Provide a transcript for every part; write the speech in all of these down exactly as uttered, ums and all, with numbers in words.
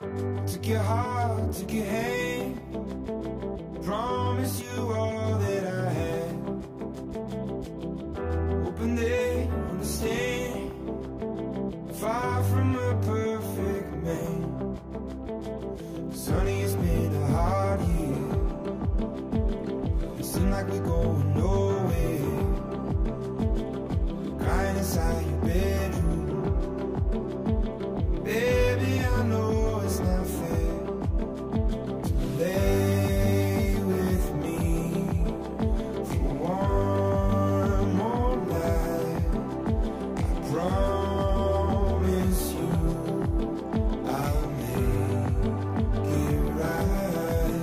Took your heart, took your hand, promised you all that I had. Hoping they understand, far from a perfect man. Sonny, it's been a hard year. It seems like we're going nowhere. Crying inside your bedroom. Baby, I know it's not fair to lay with me for one more night. I promise you I'll make it right.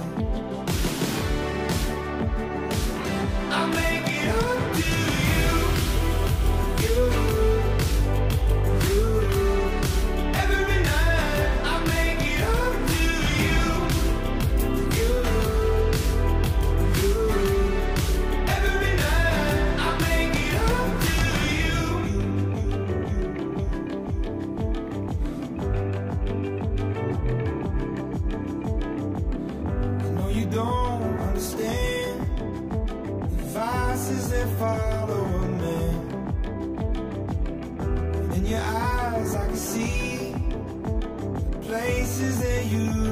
I'll make it up to you, you, you. Every night I'll make it up to you, you, you. Every night I'll make it up to you. I know you don't understand the vices that follow a man. In your eyes I can see the places that you